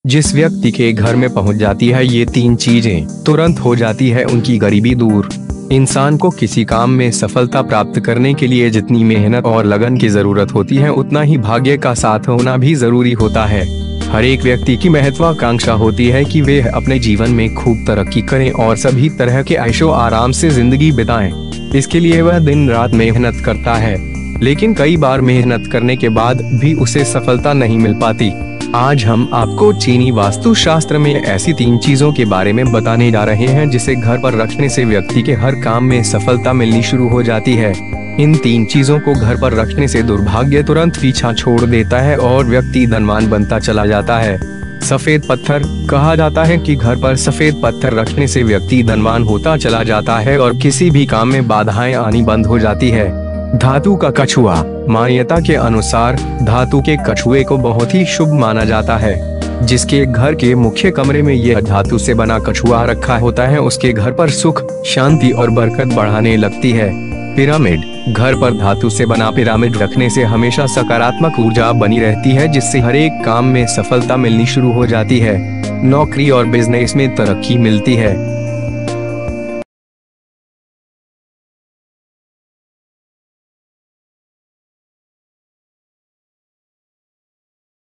जिस व्यक्ति के घर में पहुंच जाती है ये तीन चीजें, तुरंत हो जाती है उनकी गरीबी दूर। इंसान को किसी काम में सफलता प्राप्त करने के लिए जितनी मेहनत और लगन की जरूरत होती है उतना ही भाग्य का साथ होना भी जरूरी होता है। हर एक व्यक्ति की महत्वाकांक्षा होती है कि वे अपने जीवन में खूब तरक्की करें और सभी तरह के ऐशो आराम से जिंदगी बिताएं। इसके लिए वह दिन रात मेहनत करता है, लेकिन कई बार मेहनत करने के बाद भी उसे सफलता नहीं मिल पाती। आज हम आपको चीनी वास्तुशास्त्र में ऐसी तीन चीजों के बारे में बताने जा रहे हैं जिसे घर पर रखने से व्यक्ति के हर काम में सफलता मिलनी शुरू हो जाती है। इन तीन चीजों को घर पर रखने से दुर्भाग्य तुरंत पीछा छोड़ देता है और व्यक्ति धनवान बनता चला जाता है। सफेद पत्थर, कहा जाता है कि घर पर सफेद पत्थर रखने से व्यक्ति धनवान होता चला जाता है और किसी भी काम में बाधाएं आनी बंद हो जाती है। धातु का कछुआ, मान्यता के अनुसार धातु के कछुए को बहुत ही शुभ माना जाता है। जिसके घर के मुख्य कमरे में यह धातु से बना कछुआ रखा होता है उसके घर पर सुख, शांति और बरकत बढ़ाने लगती है। पिरामिड, घर पर धातु से बना पिरामिड रखने से हमेशा सकारात्मक ऊर्जा बनी रहती है जिससे हर एक काम में सफलता मिलनी शुरू हो जाती है। नौकरी और बिजनेस में तरक्की मिलती है।